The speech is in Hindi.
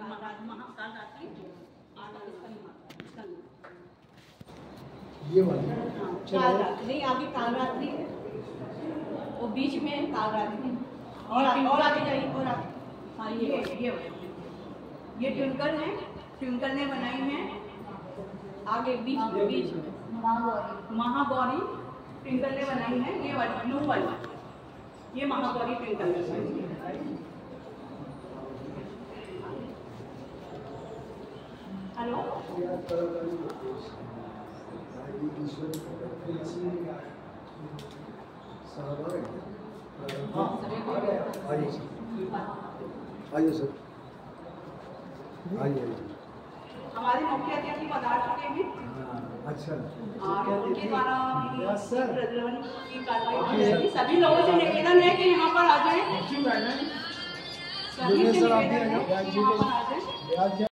महाकाल ये वाला नहीं, आगे काल रात्रि है, वो बीच में काल रात्रि और आगे जाइए और आगे। हाँ ये ट्विंकल है, ट्विंकल ने बनाई है। आगे बीच में महागौरी ट्विंकल ने बनाई है। ये वाली ब्लू वाली, ये महागौरी ट्विंकल ने बनाई है। हेलो आइए सर, आइए। हमारे मुख्य अतिथि पधार चुके हैं। अच्छा, उनके द्वारा प्रज्वलन की कार्रवाई की जाएगी। सभी लोगों से निवेदन है कि यहाँ पर आ जाएं। सभी से निवेदन है कि यहाँ पर आ जाएं।